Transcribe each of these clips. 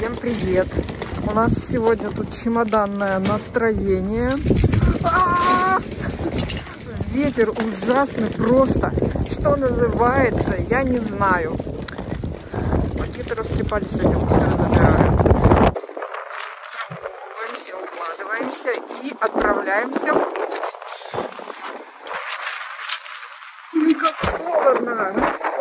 Всем привет! У нас сегодня тут чемоданное настроение. Ветер ужасный просто. Что называется, я не знаю. Пакеты растрепали, сегодня мусор забирают. Укладываемся, укладываемся и отправляемся в путь. Ой, как холодно!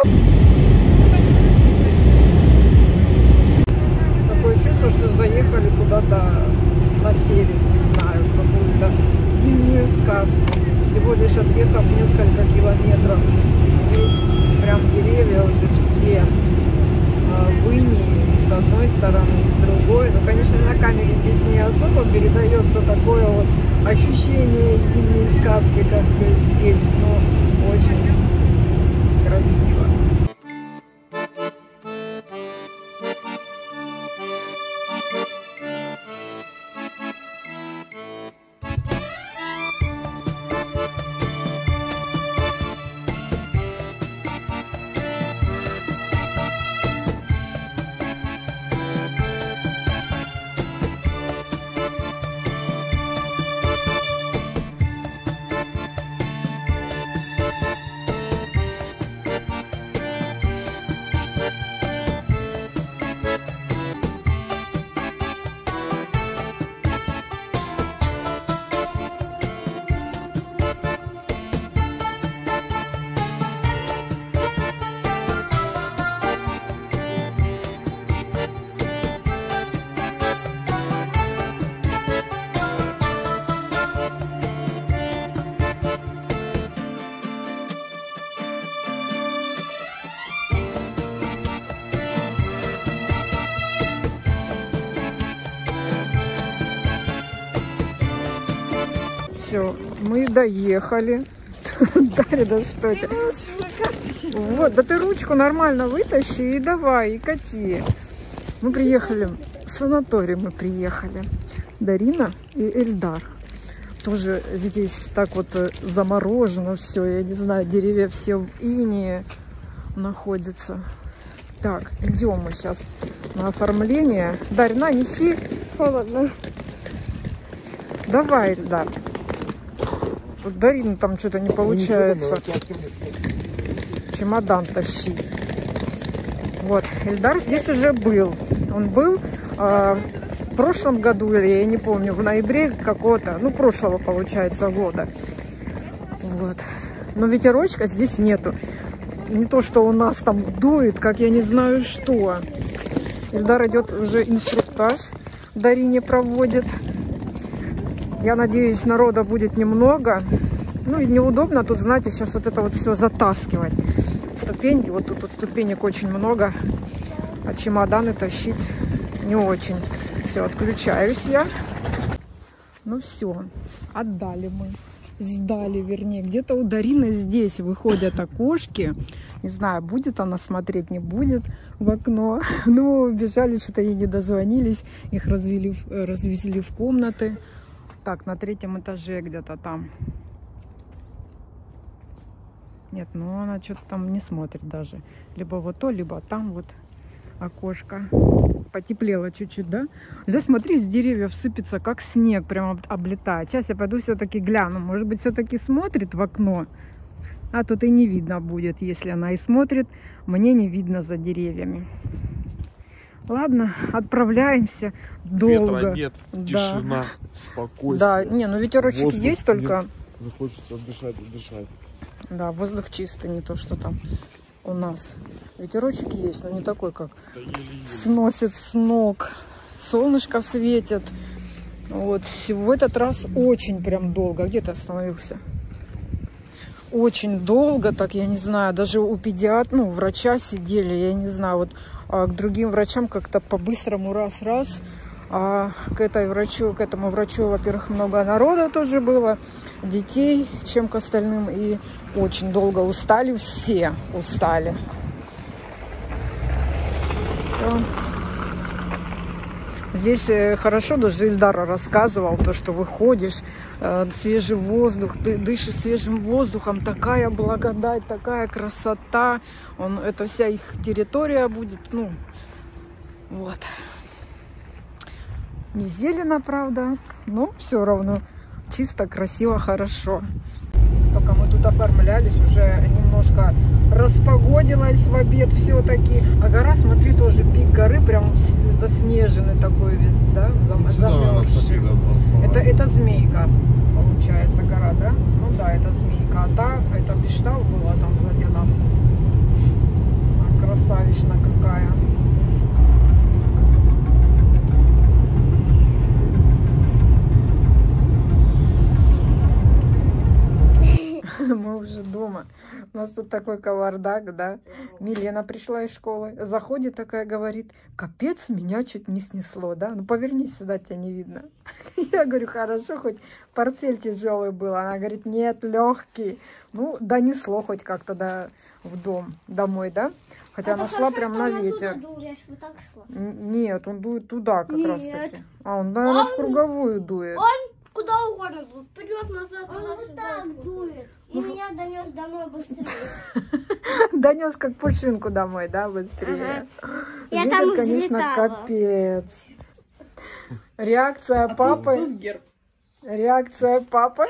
Такое чувство, что заехали куда-то на север, не знаю, в какую-то зимнюю сказку. Всего лишь отъехав несколько километров. Здесь прям деревья уже все в инии, с одной стороны и с другой. Но, конечно, на камере здесь не особо передается такое вот ощущение зимней сказки, как здесь, но очень красиво. Все, мы доехали. Дарья, да что это? Вот, да ты ручку нормально вытащи и давай, и кати. Мы приехали, в санаторий мы приехали. Дарина и Эльдар. Тоже здесь так вот заморожено все, я не знаю, деревья все в инее находятся. Так, идем мы сейчас на оформление. Дарья, на, неси. Холодно. Давай, Эльдар. Тут Дарина там что-то не получается. Чемодан тащить. Вот, Эльдар здесь уже был. Он был в прошлом году, или я не помню, в ноябре какого-то, ну, прошлого, получается, года. Вот. Но ветерочка здесь нету. Не то, что у нас там дует, как я не знаю что. Эльдар идет уже инструктаж. Дарине проводит. Я надеюсь, народа будет немного. Ну и неудобно тут, знаете, сейчас вот это вот все затаскивать. Ступеньки, вот тут ступенек очень много. А чемоданы тащить не очень. Все, отключаюсь я. Ну все, отдали мы. Сдали, вернее. Где-то у Дарины здесь выходят окошки. Не знаю, будет она смотреть, не будет в окно. Ну, бежали, что-то ей не дозвонились. Их развезли в комнаты. Так, на 3-м этаже где-то там. Нет, ну она что-то там не смотрит даже. Либо вот то, либо там вот окошко. Потеплело чуть-чуть, да? Да, смотри, с деревьев сыпется, как снег, прям облетает. Сейчас я пойду все-таки гляну. Может быть, все-таки смотрит в окно. А тут и не видно будет, если она и смотрит. Мне не видно за деревьями. Ладно, отправляемся. Долго. Ветра нет, да. Тишина, спокойствие. Да, не, ну ветерочек Воздух есть, только... Хочется дышать и дышать. Да, воздух чистый, не то, что там у нас. Ветерочек есть, но не такой, как сносит с ног. Солнышко светит. Вот, в этот раз очень прям долго. Где ты остановился? Очень долго, так я не знаю, даже у педиатра, ну, врача сидели, я не знаю, вот к другим врачам как-то по-быстрому раз-раз, а к этому врачу, во-первых, много народа тоже было, детей, чем к остальным, и очень долго устали, все устали. Все. Здесь хорошо, даже Эльдар рассказывал, то, что выходишь, свежий воздух, ты дышишь свежим воздухом, такая благодать, такая красота. Это вся их территория будет, ну, вот. Не зелено, правда, но все равно чисто, красиво, хорошо. Пока мы тут оформлялись, уже немножко распогодилось в обед все-таки. А гора, смотри, тоже пик горы прям заснеженный такой весь, да? Замерзший. Это Змейка, получается, гора, да? Ну да, это Змейка. А та, это Биштау была там сзади нас. Красавична какая. Мы уже дома. У нас тут такой кавардак, да. Милена пришла из школы, заходит такая, говорит: капец, меня чуть не снесло, да. Ну повернись сюда, тебя не видно. Я говорю: хорошо, хоть портфель тяжелый был. Она говорит: нет, легкий. Ну, донесло хоть как-то в дом, домой, да. Хотя она шла прям на ветер. Нет, он дует туда как раз таки. А он, наверное, в круговую дует. Куда угодно дует, вперед, назад, он вот так дует. И меня донес домой быстрее. Донес как пушинку домой, да, быстрее. Я Ветер, там конечно, взлетала. капец. Реакция папы. Реакция папы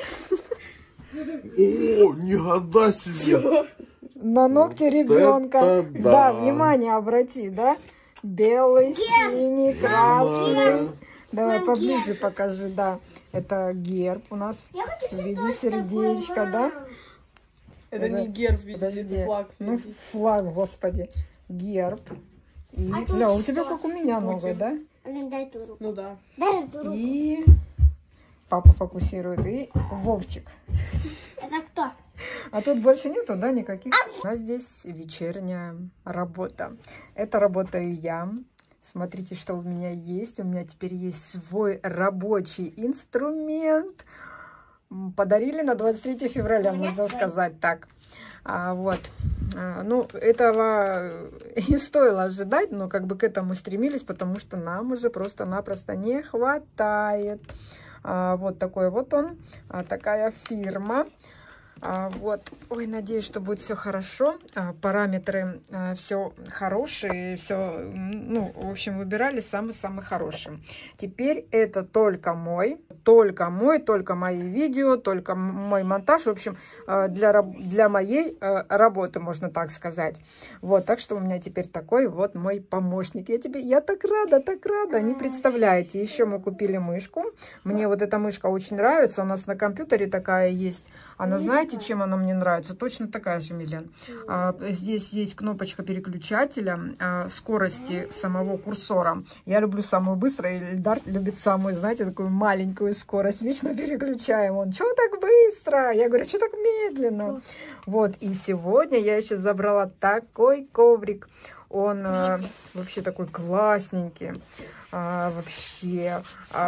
О, нифига себе. на ногти ребенка. это Да, да. внимание обрати, да? Белый, синий, красный. Давай поближе покажи, да. Это герб у нас в виде сердечка, да? Это не герб в виде, Подожди. это флаг в Ну, виде. флаг, господи. Герб. И, тут Ля, у тебя что? как у меня нога, да? Алин, дай эту руку. Ну да. Дай эту руку. И папа фокусирует. И Вовчик. Это кто? А тут больше нету, да, никаких? У нас здесь вечерняя работа. Это работаю я. Смотрите, что у меня есть. У меня теперь есть свой рабочий инструмент. Подарили на 23 февраля, можно сказать так. Вот. Ну, этого и стоило ожидать, но как бы к этому стремились, потому что нам уже просто-напросто не хватает. Вот такой вот он, такая фирма. Вот, ой, надеюсь, что будет все хорошо, параметры все хорошие, все, ну, в общем, выбирали самый-самый хороший. Теперь это только мои видео, только мой монтаж, в общем, для моей работы, можно так сказать. Вот, так что у меня теперь такой вот мой помощник. Я так рада, не представляете. Еще мы купили мышку, мне вот эта мышка очень нравится, у нас на компьютере такая есть, она, знаете, чем она мне нравится? Точно такая же, Милен. Здесь есть кнопочка переключателя скорости самого курсора. Я люблю самую быструю, и Эльдар любит самую, знаете, такую маленькую скорость. Вечно переключаем. Он: чего так быстро? Я говорю: что так медленно? Вот, и сегодня я еще забрала такой коврик. Он вообще такой классненький. Вообще,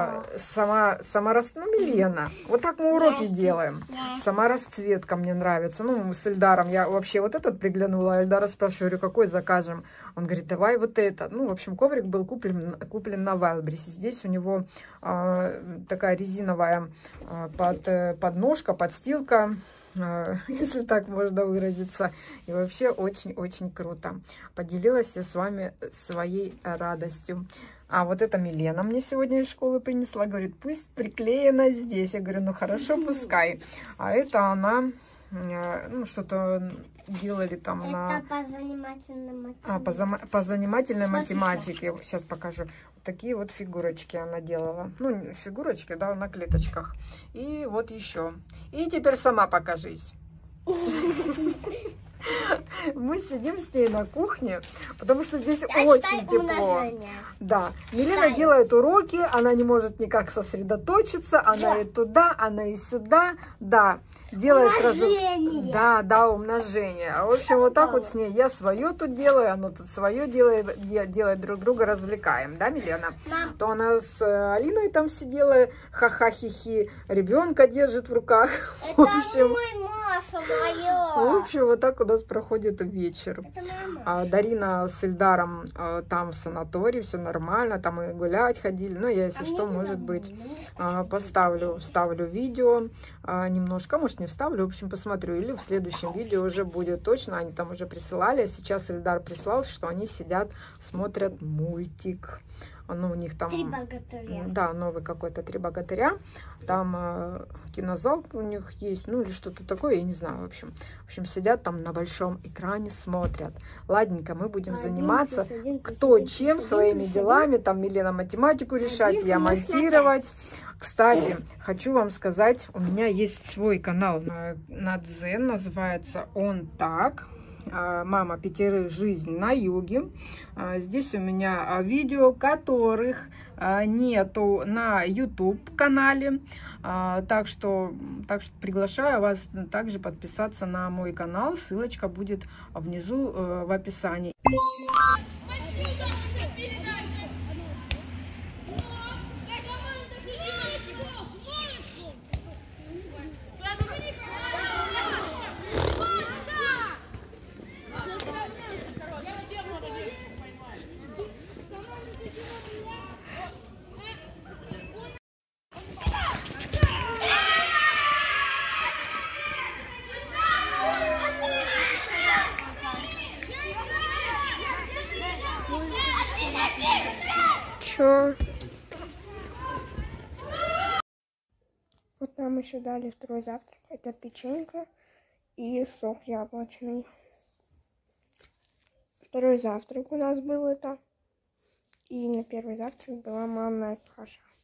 ну, Милена, вот так мы уроки делаем. Сама расцветка мне нравится. Ну, с Эльдаром я вообще вот этот приглянула. Эльдара спрашиваю, говорю: какой закажем? Он говорит: давай вот этот. Ну, в общем, коврик был куплен на Вайлдберрисе. Здесь у него такая резиновая подножка, подстилка, если так можно выразиться. И вообще очень-очень круто. Поделилась я с вами своей радостью. А вот это Милена мне сегодня из школы принесла. Говорит: пусть приклеена здесь. Я говорю: ну хорошо, пускай. А это она, ну, что-то делали там Это по занимательной математике. по занимательной математике. Сейчас покажу. Вот такие вот фигурочки она делала. Ну, фигурочки, да, на клеточках. И вот еще. И теперь сама покажись. Мы сидим с ней на кухне, потому что здесь очень тепло. Да, Милена делает уроки, она не может никак сосредоточиться, она и туда, она и сюда, да, делает сразу, да, умножение. В общем, вот так вот с ней. Я свое тут делаю, она тут свое делает, друг друга развлекаем, да, Милена? То она с Алиной там сидела, ха-ха-хи-хи, ребенка держит в руках. Это мой Маша, моя. В общем, вот так у нас проходит вечер. Дарина с Эльдаром там в санатории, все нормально, там и гулять ходили. Но я, если что, может быть, вставлю видео немножко, может, не вставлю, в общем, посмотрю. Или в следующем видео уже будет точно, они там уже присылали. А сейчас Эльдар прислал, что они сидят, смотрят мультик. Ну, у них там... 3 богатыря. Да, новый какой-то 3 богатыря. Там кинозал у них есть, ну или что-то такое, я не знаю, в общем. В общем, сидят там на большом экране, смотрят. Ладненько, мы будем заниматься кто чем, своими делами. Там Милена математику решать, я монтировать. Кстати, хочу вам сказать, у меня есть свой канал на Дзен, называется он так. Мама 5 жизнь на юге. Здесь у меня видео, которых нету на YouTube канале. Так что приглашаю вас также подписаться на мой канал. Ссылочка будет внизу в описании. Чё? Вот нам еще дали второй завтрак. Это печенька и сок яблочный. Второй завтрак у нас был это. И на первый завтрак была манная каша.